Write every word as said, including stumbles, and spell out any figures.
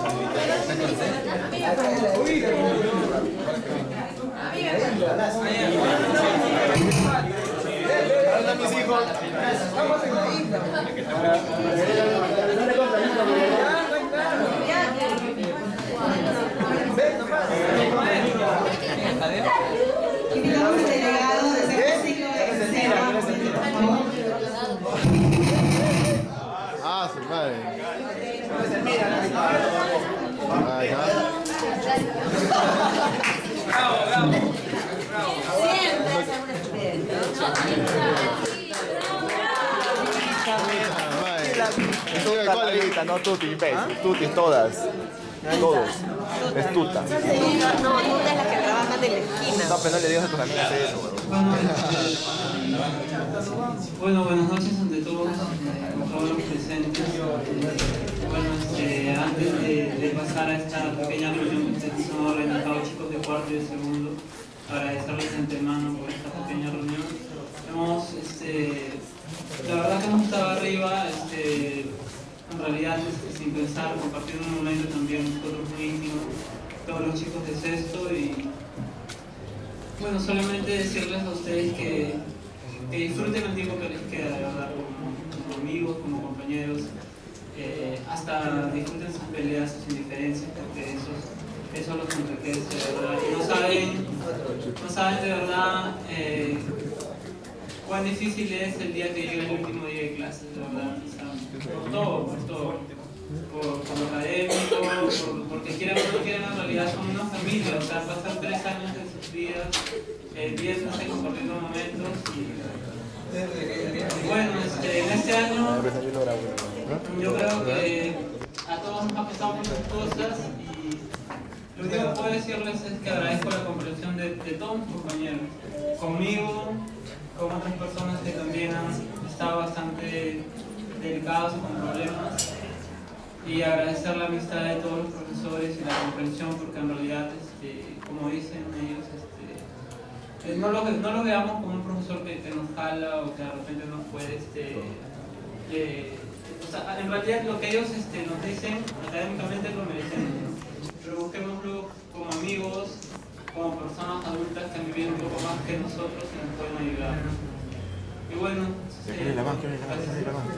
Hola mis hijos. Estamos en la isla. Invitamos al delegado de segundo ciclo de Ah, su madre. Bravo, bravo. Tuta, no tuti, imbécil. Tuti, todas. Todos. Es tuta. No, Tuta es la que trabaja de la esquina. No, pero no le digas a tus amigas eso, Bueno, buenas noches ante todos, a todos los presentes. Bueno, este, antes de, de pasar a esta pequeña reunión que ustedes han organizado, chicos de cuarto y de segundo, agradecerles de antemano por esta pequeña reunión. Hemos, este, la verdad que hemos estado arriba, este, en realidad este, sin pensar, compartir un momento también nosotros muy íntimo, todos los chicos de sexto y bueno, solamente decirles a ustedes que, que disfruten el tiempo que les queda, de verdad, como, como amigos, como compañeros, eh, hasta disfruten sus peleas, sus indiferencias, porque eso, eso los enriquece, de verdad, y no saben, no saben de verdad eh, cuán difícil es el día que llega el último día de clases, de verdad, o sea, por todo, por todo. Por, por lo académico, por, porque quieran o no quieran, en realidad son una familia, o sea, pasan tres años de sus vidas, eh, viéndose, compartiendo momentos y, y bueno, este, en este año yo creo que a todos nos ha pasado muchas cosas y lo único que puedo decirles es que agradezco la comprensión de, de todos mis compañeros, conmigo, con otras personas que también han estado bastante delicados con problemas. Y agradecer la amistad de todos los profesores y la comprensión, porque en realidad, este, como dicen ellos, este, no, lo, no lo veamos como un profesor que, que nos jala o que de repente nos puede, este, eh, o sea, en realidad lo que ellos este, nos dicen académicamente lo merecemos, ¿no? Pero busquémoslo como amigos, como personas adultas que han vivido un poco más que nosotros y nos pueden ayudar, ¿no? Y bueno, eh,